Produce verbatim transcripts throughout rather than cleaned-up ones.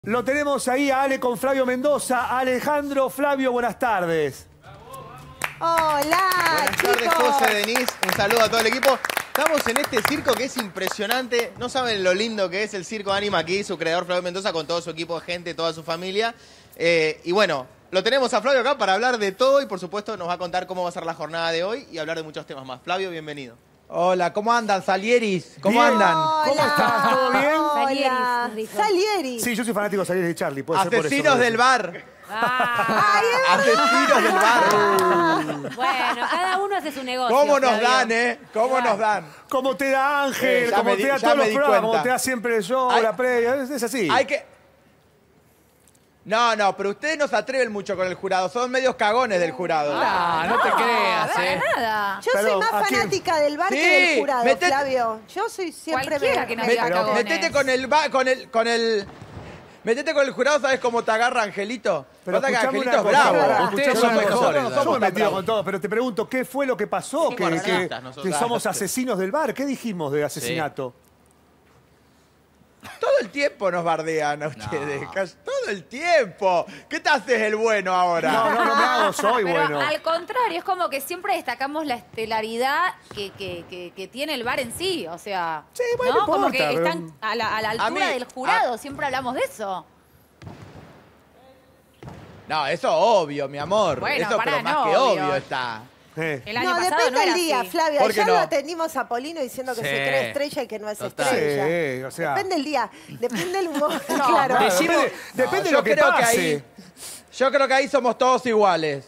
Lo tenemos ahí a Ale con Flavio Mendoza. Alejandro, Flavio, buenas tardes. Hola, Buenas chicos. tardes, José, Denise. Un saludo a todo el equipo. Estamos en este circo que es impresionante. No saben lo lindo que es el Circo Anima aquí, su creador Flavio Mendoza, con todo su equipo de gente, toda su familia. Eh, y bueno, lo tenemos a Flavio acá para hablar de todo y por supuesto nos va a contar cómo va a ser la jornada de hoy y hablar de muchos temas más. Flavio, bienvenido. Hola, ¿cómo andan, Salieris? ¿Cómo Bien. andan? ¿Cómo estás? ¿Todo bien? Hola. Salieris, dijo. Salieris. Sí, yo soy fanático de Salieris de Charlie. Puede ser por eso. Asesinos del bar. Ah, Ay, es Asesinos del bar. bueno, cada uno hace su negocio. ¿Cómo nos Flavio. dan, eh? ¿Cómo nos dan? Como te da Ángel, Eh, ya como me te di- da ya todos me los di programas, cuenta. como te da siempre el show, Hay- la previa. Es, es así. Hay que... No, no, pero ustedes no se atreven mucho con el jurado. Son medios cagones del jurado. Ah, no te creas, para eh. nada. Yo Pero, soy más ¿a quién? fanática del bar Sí, que del jurado, metet- Flavio. Yo soy siempre... Cualquiera me- que no me- diga Pero- cagones. Metete con el... ba- con el... con el... Metete con el jurado, ¿sabes cómo te agarra Angelito? Pero Pasa que escuchame Angelito es una cosa, bravo. pará, Ustedes escuchame son una cosa. mejores, No dale. somos tan metidos bravos. con todo, pero te pregunto, ¿qué fue lo que pasó? Sí, que, bueno, que- artistas nosotros. que somos Ah, asesinos del bar. ¿Qué dijimos de asesinato? Todo el tiempo nos bardean a ustedes. casi Todo el tiempo. ¿Qué te haces el bueno ahora? No, no, no me hago, soy Pero bueno. al contrario, es como que siempre destacamos la estelaridad que, que, que, que tiene el bar en sí. O sea, Sí, bueno, ¿no? no como importa, que pero- están a la, a la altura mí- del jurado. Siempre hablamos de eso. No, eso obvio, mi amor. Bueno, eso pará, pero más no, que obvio. obvio está. Eh. El año No, pasado depende no era del día, así. Flavio. ¿Por qué Ayer no? lo atendimos a Polino diciendo que Sí. se cree estrella y que no es Total. estrella. Sí, o sea. Depende del día. Depende del humor, No, claro. Claro, Decimos- depende depende de yo lo que creo que pase. ahí, yo creo que ahí somos todos iguales.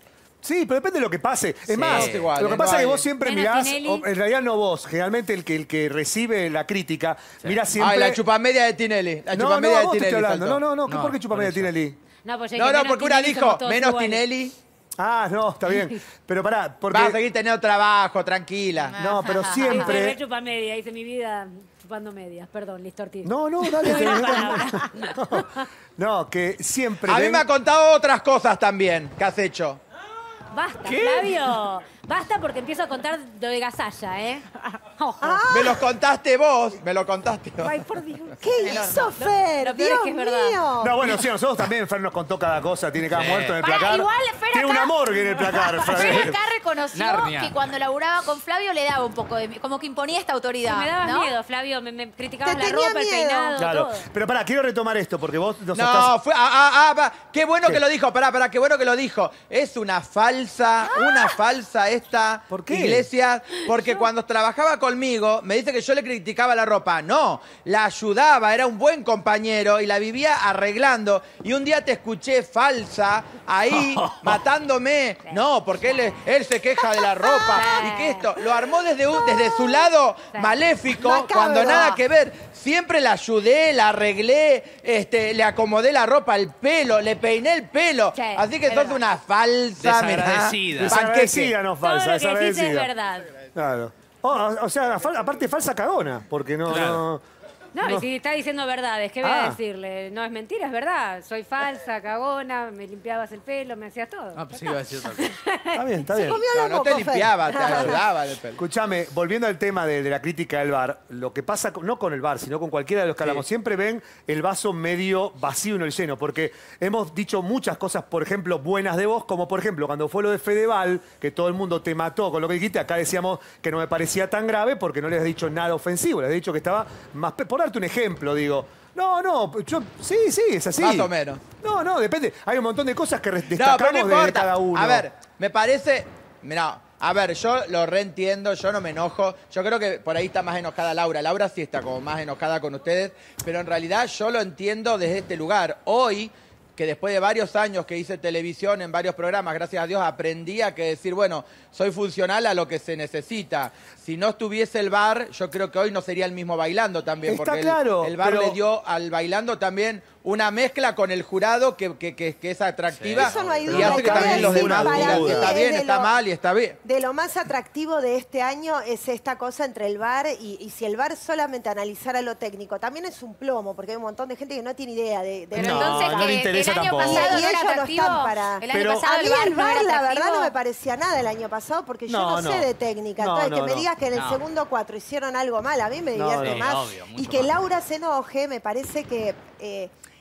Sí, pero depende de lo que pase. Es Sí. más, Todos iguales, lo que no pasa es que hay- vos siempre Menos mirás, Tinelli. o en realidad no vos, generalmente el que, el que recibe la crítica, mira siempre... Ay, la chupamedia de Tinelli. La no, chupamedia no, de vos te estoy Tinelli. hablando. saltó. No, no, no, No, ¿por qué chupamedia por eso. Tinelli? No, pues ya No, que no, menos porque una Tinelli dijo, somos todos menos iguales. Tinelli, Ah, no, está bien. Pero pará, porque... vas a seguir teniendo trabajo, tranquila. No, pero Ajá. Siempre siempre... chupa media, hice mi vida chupando medias. Perdón, listo, Ortiz. No, no, dale. Buena no, palabra. no, no, que siempre... A mí ven- me ha contado otras cosas también que has hecho. Basta, Flavio. Basta porque empiezo a contar lo de Gasalla, ¿eh? Ojo. Me los contaste vos, me lo contaste vos. Ay, por Dios. ¿Qué El hizo horno. Fer? Lo peor Dios es que es verdad. mío. No, bueno, sí, a nosotros también Fer nos contó cada cosa, tiene cada Sí. muerto en el Pará, placar. igual Fer Tiene acá- una morgue en el placar, Fer Fer. acá reconoció Narnia. que cuando laburaba con Flavio le daba un poco de miedo, como que imponía esta autoridad. Me dabas ¿no? miedo, Flavio, me, me criticabas Te la tenía ropa, el miedo. peinado, Claro, todo. pero pará, quiero retomar esto, porque vos nos No, estás... fue, ah, ah, ah, pa- qué bueno ¿Qué? que lo dijo, pará, pará, qué bueno que lo dijo. Es una falsa, una falsa esta ¿Por qué? iglesia, porque cuando trabajaba conmigo, me dice que yo le criticaba la ropa. No, la ayudaba, era un buen compañero y la vivía arreglando. Y un día te escuché falsa, ahí, matándome. No, porque él, él se queja de la ropa. Y que esto, lo armó desde, un- desde su lado maléfico, Macabro. cuando nada que ver. Siempre la ayudé, la arreglé, este, le acomodé la ropa, el pelo, le peiné el pelo. Sí, Así que es sos verdad. una falsa, mirá, Desagradecida. Desagradecida, no Todo falsa, lo que dijiste es desagradecida. verdad. Claro. Oh, o sea, fal- aparte falsa cagona, porque no... Claro. no- No, No. y si está diciendo verdades, ¿qué voy Ah. a decirle? No es mentira, es verdad. Soy falsa, cagona, me limpiabas el pelo, me hacías todo. Ah, pensé que iba a decir otra cosa. Está bien, está Se bien. comió No, los no te mocos, Fer. limpiaba, te ayudaba del pelo. Escúchame, volviendo al tema de, de la crítica del bar, lo que pasa, con- no con el bar, sino con cualquiera de los que hablamos, siempre ven el vaso medio vacío y no el lleno, porque hemos dicho muchas cosas, por ejemplo, buenas de vos, como por ejemplo, cuando fue lo de Fedeval, que todo el mundo te mató con lo que dijiste, acá decíamos que no me parecía tan grave porque no les has dicho nada ofensivo, les he dicho que estaba más... pe- Por darte un ejemplo, digo... No, no, yo... Sí, sí, es así. Más o menos. No, no, depende. Hay un montón de cosas que re- No, destacamos pero no de importa. cada uno. A ver, me parece... Mira, a ver, yo lo reentiendo, yo no me enojo. Yo creo que por ahí está más enojada Laura. Laura sí está como más enojada con ustedes, pero en realidad yo lo entiendo desde este lugar. Hoy, que después de varios años que hice televisión en varios programas, gracias a Dios, aprendí a que decir, bueno, soy funcional a lo que se necesita. Si no estuviese el bar, yo creo que hoy no sería el mismo bailando también, Está porque el- claro, el, bar pero- le dio al bailando también una mezcla con el jurado que, que, que- que es atractiva. Eso no hay y duda. hace que No cabe también los ninguna demás digan duda. que está Para mí bien, es de está lo- mal y está bien. De lo más atractivo de este año es esta cosa entre el bar y, y si el bar solamente analizara lo técnico, también es un plomo, porque hay un montón de gente que no tiene idea de, de Pero No, entonces, no que le interesa el año tampoco. pasado Y no era ellos no atractivo. están para- El año Pero- pasado A el mí bar el no bar, era la verdad, atractivo. no me parecía nada el año pasado porque yo No, no, sé no. de técnica. No, Entonces, no, que me no. digas que en el No. segundo cuatro hicieron algo mal, a mí me No, divierte no. más. Sí, obvio, mucho y que más. Laura se enoje, me parece que... eh,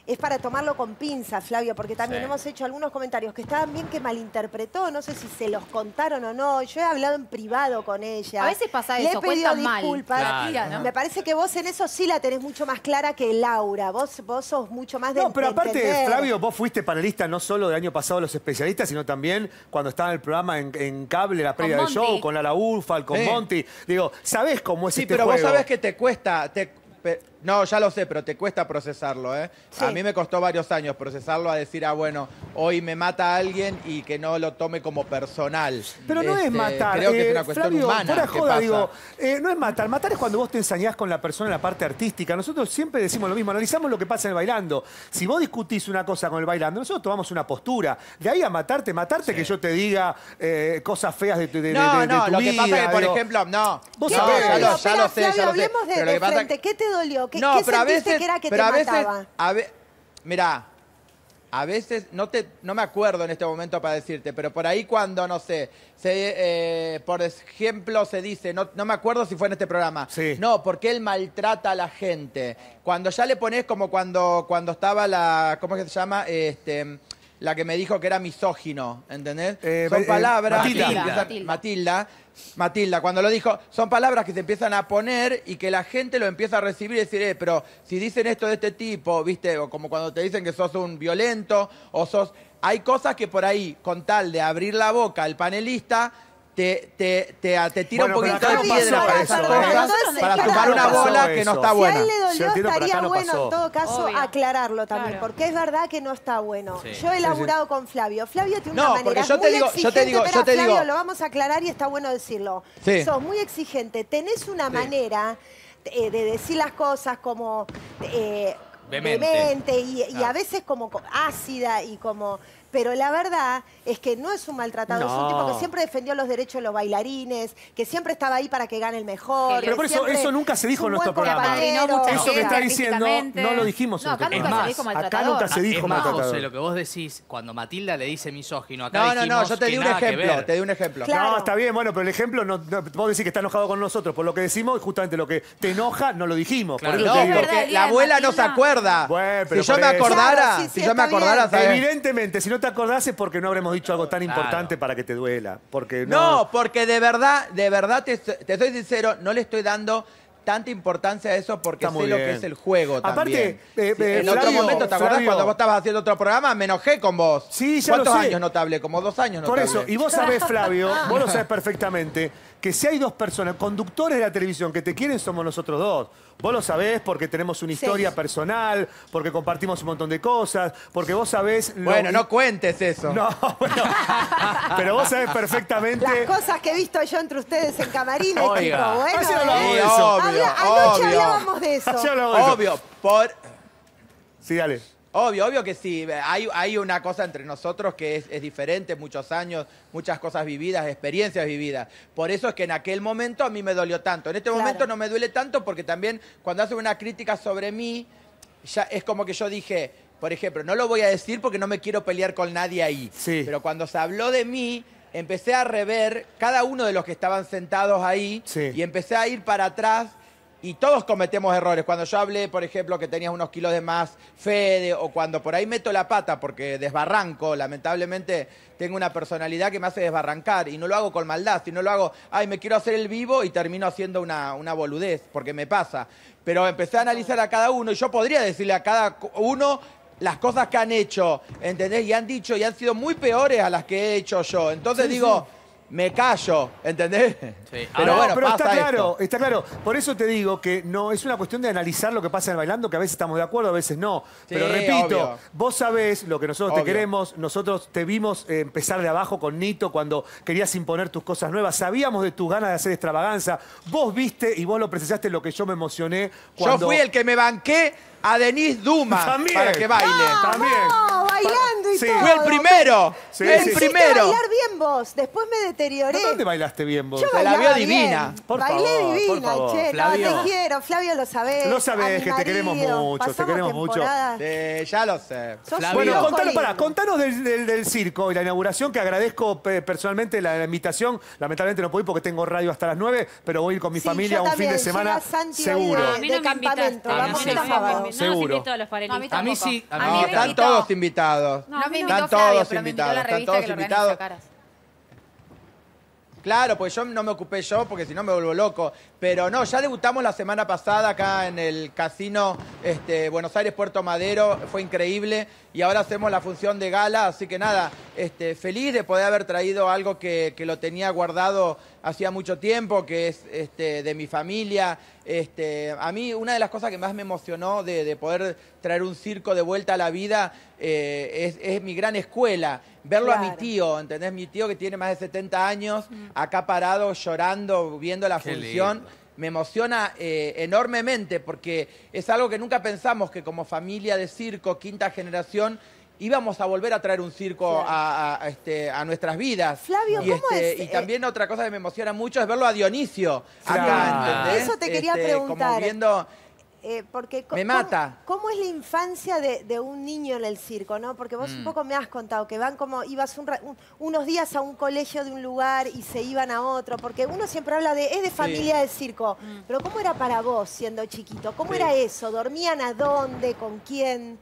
es para tomarlo con pinzas, Flavio, porque también Sí. hemos hecho algunos comentarios que estaban bien que malinterpretó, no sé si se los contaron o no. Yo he hablado en privado con ella. A veces pasa Le eso, he pedido cuentan mal. disculpas. Claro. Tira, ¿no? Me parece que vos en eso sí la tenés mucho más clara que Laura. Vos, vos sos mucho más de No, pero de aparte, entender. Flavio, vos fuiste panelista no solo del año pasado Los Especialistas, sino también cuando estaba en el programa en, en cable, la previa del Monty. show, con Lara Urfal, con Sí. Monty. Digo, ¿sabés cómo es Sí, este pero juego? vos sabés que te cuesta... te- pe- no, ya lo sé, pero te cuesta procesarlo, ¿eh? Sí. A mí me costó varios años procesarlo, a decir, ah, bueno, hoy me mata a alguien y que no lo tome como personal. Pero no es Este, matar. Creo que eh, es una cuestión Flavio, humana. fuera que joda, pasa. digo, eh, no es matar. Matar es cuando vos te ensañás con la persona en la parte artística. Nosotros siempre decimos lo mismo, analizamos lo que pasa en el bailando. Si vos discutís una cosa con el bailando, nosotros tomamos una postura. De ahí a matarte, matarte que yo te diga eh, cosas feas de, tu- de, de- No, de- de no, tu lo que vida. pasa es que, por digo, ejemplo, no. Vos ¿Qué no, te sabés. ya dolió? lo, ya Espera, lo sé, ya Flavio, lo sé. hablemos de, Pero lo de que pasa- frente. ¿Qué te dolió? ¿Qué, No, qué pero a sentiste veces, que era que pero te a veces, mataba? a ve- mirá, a veces, no, te, no me acuerdo en este momento para decirte, pero por ahí cuando, no sé, se, eh, por ejemplo se dice, no, no me acuerdo si fue en este programa, Sí. no, porque él maltrata a la gente. Cuando ya le pones como cuando, cuando estaba la, ¿cómo es que se llama? Este... La que me dijo que era misógino, ¿entendés? Eh, Son eh, palabras Matilda. que se empiezan- Matilda. Matilda, Matilda, cuando lo dijo, son palabras que se empiezan a poner y que la gente lo empieza a recibir y decir, eh, pero si dicen esto de este tipo, ¿viste? O como cuando te dicen que sos un violento o sos... Hay cosas que por ahí, con tal de abrir la boca al panelista, te, te, te, te tira Bueno, un pero poquito acá de no piedra pasó para eso, esas ¿eh? cosas, Entonces, para claro, sumar no una pasó bola que eso. no está Si a buena. él le Yo dolió, entiendo, pero acá estaría no bueno pasó. en todo caso Obvio. aclararlo también, Claro. porque es verdad que no está bueno. Sí. Yo he laburado con Flavio. Flavio tiene No, una manera porque yo te muy digo- yo te exigente. digo- yo Esperá, te Flavio, digo- lo vamos a aclarar y está bueno decirlo. Sí. Sos muy exigente. Tenés una manera eh, de decir las cosas como eh, Vehemente. vehemente y, y a Ah. veces como co- ácida y como... Pero la verdad es que no es un maltratado, es un No. tipo que siempre defendió los derechos de los bailarines, que siempre estaba ahí para que gane el mejor. Pero que por eso- siempre eso nunca se dijo es un en nuestro buen programa. compañero. Padrinó mucha Eso que gente está diciendo, artísticamente. no lo dijimos en No, acá nuestro nunca programa. se dijo Es más, acá maltratador. nunca se dijo Es más, maltratador. José, lo que vos decís, cuando Matilda le dice misógino, acá No, no, no, dijimos yo te que di un nada que ejemplo, ver. te di un ejemplo. Claro. No, está bien, bueno, pero el ejemplo, no, no- vos decís que está enojado con nosotros por lo que decimos, justamente lo que te enoja, no lo dijimos. Claro. Por eso No, te digo, verdad, porque el día la de abuela no se Matilda. acuerda. Bueno, pero si yo por me eso. acordara, Claro, sí, sí, si yo me está acordara, bien. ¿sabes? evidentemente, si no te acordás es porque no habremos dicho algo tan Claro. importante para que te duela. Porque no, No, porque de verdad, de verdad te, te soy sincero, no le estoy dando tanta importancia a eso porque Está sé muy lo bien. que es el juego Aparte, también. eh, Sí, eh, en otro Flavio, momento, ¿te acordás Flavio. cuando vos estabas haciendo otro programa? Me enojé con vos. Sí, ya lo ¿Cuántos sé. años no te hablé? Como dos años no Por te eso, hablé. y vos sabés, Flavio, vos lo sabés perfectamente, que si hay dos personas, conductores de la televisión que te quieren, somos nosotros dos. Vos lo sabés porque tenemos una historia Sí. personal, porque compartimos un montón de cosas, porque vos sabés... lo- Bueno, no cuentes eso. No, bueno, pero vos sabés perfectamente... Las cosas que he visto yo entre ustedes en camarines, Oiga. tipo, bueno, Ayer hablamos ¿eh? de Sí, eso. obvio, Habla- anoche obvio. hablábamos de eso. Ayer hablamos de eso. Obvio, por... Sí, dale. Obvio, obvio que sí. Hay, hay una cosa entre nosotros que es, es diferente, muchos años, muchas cosas vividas, experiencias vividas. Por eso es que en aquel momento a mí me dolió tanto. En este Claro. momento no me duele tanto porque también cuando hacen una crítica sobre mí, ya es como que yo dije, por ejemplo, no lo voy a decir porque no me quiero pelear con nadie ahí. Sí. Pero cuando se habló de mí, empecé a rever cada uno de los que estaban sentados ahí Sí. y empecé a ir para atrás. Y todos cometemos errores. Cuando yo hablé, por ejemplo, que tenías unos kilos de más, Fede, o cuando por ahí meto la pata porque desbarranco, lamentablemente tengo una personalidad que me hace desbarrancar y no lo hago con maldad, sino lo hago, ay, me quiero hacer el vivo y termino haciendo una, una boludez, porque me pasa. Pero empecé a analizar a cada uno y yo podría decirle a cada uno las cosas que han hecho, ¿entendés? Y han dicho y han sido muy peores a las que he hecho yo. Entonces digo... Me callo, ¿entendés? Sí. Pero No, bueno, pero pasa está claro, esto. está claro. Por eso te digo que no es una cuestión de analizar lo que pasa en el bailando, que a veces estamos de acuerdo, a veces no. Sí, Pero repito, obvio. vos sabés lo que nosotros te Obvio. queremos, nosotros te vimos eh, empezar de abajo con Nito cuando querías imponer tus cosas nuevas, sabíamos de tus ganas de hacer extravaganza, vos viste y vos lo presenciaste lo que yo me emocioné cuando... Yo fui el que me banqué a Denise Duma También. para que baile. También. No, bailando y Sí. todo. Fui el primero. Sí, Me el sí, sí. hiciste primero. bailar bien vos, después me deterioré. ¿Dónde bailaste bien vos? Yo Se la bailaba vio divina. bien. Por Bailé favor, por divina, favor. che. Flavio. No, te quiero, Flavio, lo sabés. Lo sabés, A mi que te queremos marido. mucho, te Pasamos queremos mucho. temporadas. Eh, ya lo sé. Sos Flavio. un Bueno, loco contanos, lindo. pará, contanos del, del- del circo y la inauguración, que agradezco pe- personalmente la, la invitación. Lamentablemente no puedo ir porque tengo radio hasta las nueve, pero voy a ir con mi Sí, familia yo un también. fin de semana Llega Santi hoy seguro. de- A mí no de me campamento. invitaste. Ah, Vamos sí. el no, sábado. no, no nos Seguro. invitó a los panelistas. A mí sí. A A mí mí No, me están invitó. todos invitados. No, No a me mí no. invitó Están Flavio, todos pero me invitó invitados, la están revista todos que lo invitados. organiza Caras. Claro, pues yo no me ocupé yo, porque si no me vuelvo loco. Pero no, ya debutamos la semana pasada acá en el casino este, Buenos Aires Puerto Madero, fue increíble. Y ahora hacemos la función de gala, así que nada, este, feliz de poder haber traído algo que, que lo tenía guardado hacía mucho tiempo, que es este, de mi familia. Este, a mí una de las cosas que más me emocionó de, de poder traer un circo de vuelta a la vida eh, es, es mi gran escuela. Verlo a mi Claro. tío, ¿entendés? Mi tío que tiene más de setenta años, acá parado, llorando, viendo la Qué función. lindo. Me emociona eh, enormemente porque es algo que nunca pensamos que como familia de circo, quinta generación, íbamos a volver a traer un circo Claro. a, a- a, este, a nuestras vidas. Flavio, y, ¿cómo este, es, y eh? también otra cosa que me emociona mucho es verlo a Dionisio Claro. acá, ¿entendés? Eso te quería Este, preguntar. Como viendo... Eh, porque co- Me ¿cómo- mata. ¿Cómo, es la infancia de, de un niño en el circo, no? Porque vos Mm. un poco me has contado que van como, ibas un ra- un- unos días a un colegio de un lugar y se iban a otro, porque uno siempre habla de, es de familia de circo, pero ¿cómo era para vos siendo chiquito? ¿Cómo Sí. era eso? ¿Dormían a dónde? ¿Con quién?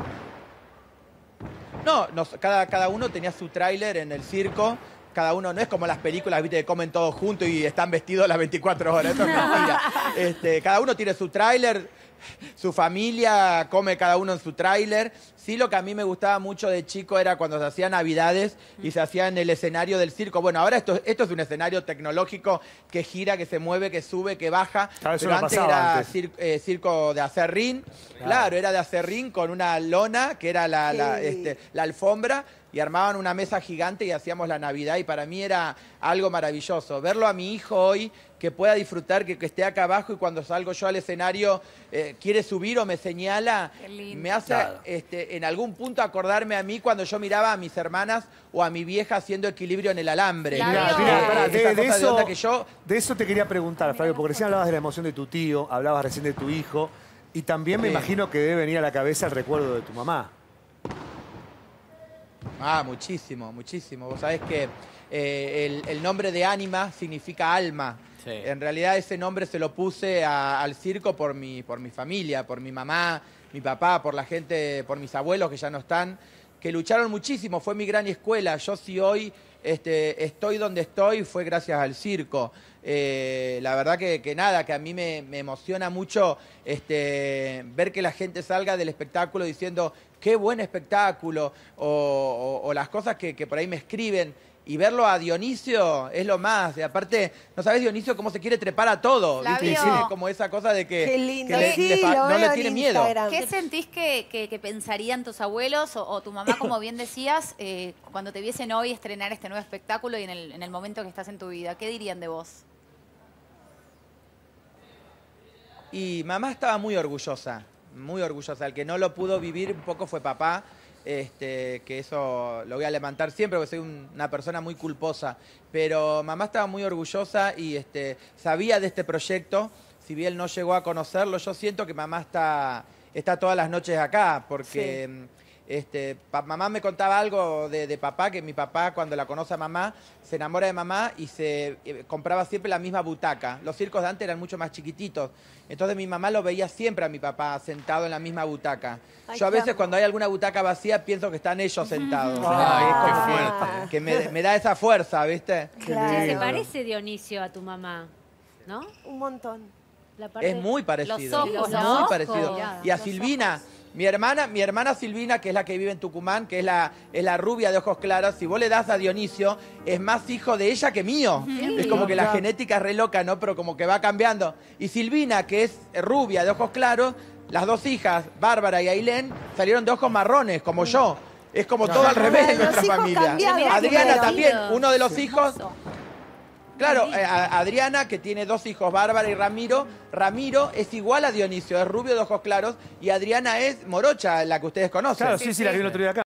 No, nos- cada, cada uno tenía su tráiler en el circo. Cada uno, no es como las películas, viste, que comen todos juntos y están vestidos las veinticuatro horas. Eso es mentira. Este, cada uno tiene su tráiler, su familia come cada uno en su tráiler. Sí, lo que a mí me gustaba mucho de chico era cuando se hacían navidades y se hacía en el escenario del circo. Bueno, ahora esto, esto es un escenario tecnológico que gira, que se mueve, que sube, que baja. Claro, eso pero no antes pasaba era antes. cir- eh, circo de acerrín. Claro. era de acerrín con una lona, que era la, la, Sí. este, la alfombra, y armaban una mesa gigante y hacíamos la Navidad, y para mí era algo maravilloso. Verlo a mi hijo hoy, que pueda disfrutar, que, que esté acá abajo y cuando salgo yo al escenario eh, quiere subir o me señala, Qué lindo. me hace Claro. este, en algún punto acordarme a mí cuando yo miraba a mis hermanas o a mi vieja haciendo equilibrio en el alambre. Claro. Mirá, Flavio. mirá, pará, Eh, de, esa de cosa de eso, onda que yo... de eso te quería preguntar, Flavio, porque recién hablabas de la emoción de tu tío, hablabas recién de tu hijo, y también me Sí. imagino que debe venir a la cabeza el recuerdo de tu mamá. Ah, muchísimo, muchísimo. Vos sabés que eh, el, el nombre de Ánima significa alma. Sí. En realidad ese nombre se lo puse a- al circo por mi, por mi familia, por mi mamá, mi papá, por la gente, por mis abuelos que ya no están, que lucharon muchísimo. Fue mi gran escuela. Yo si hoy este, estoy donde estoy fue gracias al circo. Eh, la verdad que, que nada, que a mí me, me emociona mucho este, ver que la gente salga del espectáculo diciendo qué buen espectáculo, o, o- o las cosas que, que por ahí me escriben. Y verlo a Dionisio es lo más. Y aparte, no sabes Dionisio cómo se quiere trepar a todo. ¿viste? Y Flavio. tiene como esa cosa de que, Qué lindo. que le- Sí, le fa- lo no le veo tiene en miedo. Instagram. ¿Qué sentís que, que- que pensarían tus abuelos o, o tu mamá, como bien decías, eh, cuando te viesen hoy estrenar este nuevo espectáculo y en el, en el momento que estás en tu vida? ¿Qué dirían de vos? Y mamá estaba muy orgullosa, muy orgullosa. El que no lo pudo vivir un poco fue papá, este, que eso lo voy a levantar siempre porque soy un- una persona muy culposa. Pero mamá estaba muy orgullosa y este, sabía de este proyecto. Si bien no llegó a conocerlo, yo siento que mamá está, está todas las noches acá porque... mm, Este, pa- mamá me contaba algo de, de papá, que mi papá cuando la conoce a mamá, se enamora de mamá y se eh, compraba siempre la misma butaca. Los circos de antes eran mucho más chiquititos. Entonces mi mamá lo veía siempre a mi papá sentado en la misma butaca. Ay, Yo a qué veces amor. cuando hay alguna butaca vacía pienso que están ellos sentados. Ay, Es qué como que- fuerte. Que me, me da esa fuerza, ¿viste? Claro. Che, se parece Dionisio a tu mamá, ¿no? Un montón. La parte- Es muy parecido. Los ojos, es ¿no? muy parecido. Mirá, Y a los Silvina, mi hermana, mi hermana Silvina, que es la que vive en Tucumán, que es la, es la rubia de ojos claros, si vos le das a Dionisio, es más hijo de ella que mío. Es como que la Claro. genética es re loca, ¿no? Pero como que va cambiando. Y Silvina, que es rubia de ojos claros, las dos hijas, Bárbara y Ailén, salieron de ojos marrones, como yo. Es como todo al revés en Los nuestra hijos familia. cambiados Adriana primero. también, uno de los hijos. Hermoso. Claro, eh, a- Adriana, que tiene dos hijos, Bárbara y Ramiro. Ramiro es igual a Dionisio, es rubio de ojos claros, y Adriana es morocha, la que ustedes conocen. Claro, sí, sí, la vi el otro día acá.